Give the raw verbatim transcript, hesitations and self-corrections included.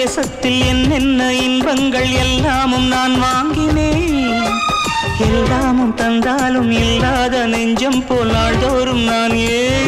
தேசத்தில் என்னென்ன இன்பங்கள் எல்லாமும் நான் வாங்கினேன். எல்லாமும் தந்தாலும் இல்லாத நெஞ்சம் போல் நாள்தோறும் நான் ஏன்